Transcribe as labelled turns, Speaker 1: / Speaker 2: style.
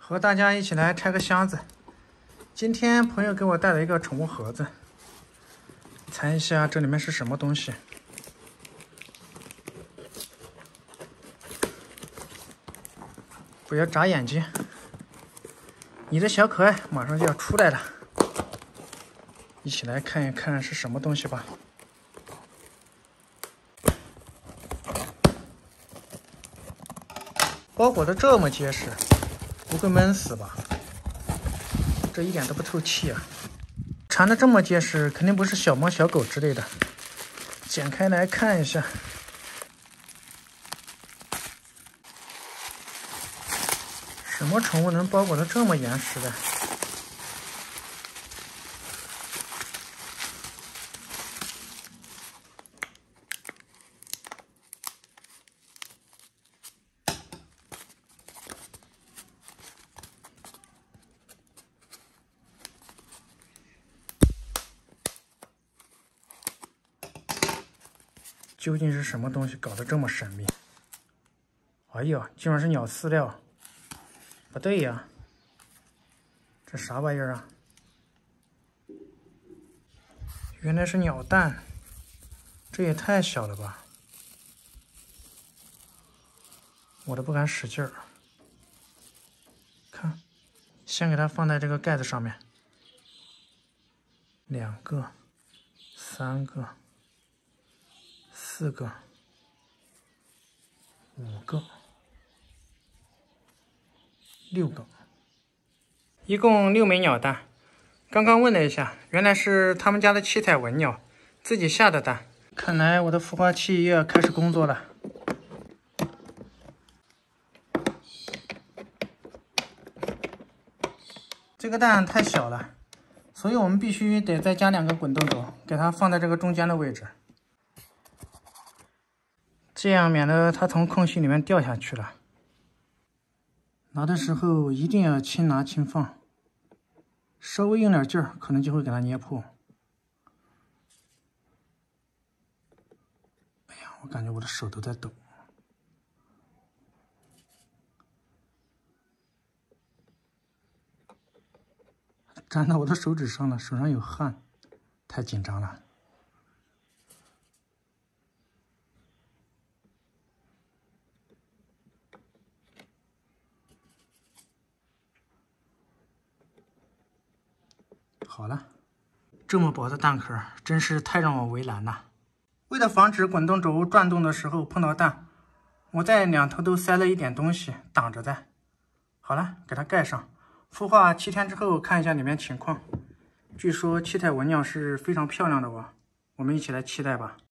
Speaker 1: 和大家一起来拆个箱子。今天朋友给我带了一个宠物盒子，猜一下这里面是什么东西？不要眨眼睛，你的小可爱马上就要出来了，一起来看一看是什么东西吧。包裹的这么结实，不会闷死吧？这一点都不透气啊！缠的这么结实，肯定不是小猫小狗之类的。剪开来看一下，什么宠物能包裹的这么严实的？究竟是什么东西搞得这么神秘？哎呦，竟然是鸟饲料！不对呀，这啥玩意儿啊？原来是鸟蛋，这也太小了吧！我都不敢使劲儿。看，先给它放在这个盖子上面，2个、3个。4个、5个、6个，一共6枚鸟蛋。刚刚问了一下，原来是他们家的七彩文鸟自己下的蛋。看来我的孵化器又要开始工作了。这个蛋太小了，所以我们必须得再加2个滚动轴，给它放在这个中间的位置。这样免得它从空隙里面掉下去了。拿的时候一定要轻拿轻放，稍微用点劲儿，可能就会给它捏破。哎呀，我感觉我的手都在抖。粘到我的手指上了，手上有汗，太紧张了。好了，这么薄的蛋壳真是太让我为难了。为了防止滚动轴转动的时候碰到蛋，我在2头都塞了一点东西挡着在。好了，给它盖上。孵化7天之后看一下里面情况。据说七彩文鸟是非常漂亮的哦，我们一起来期待吧。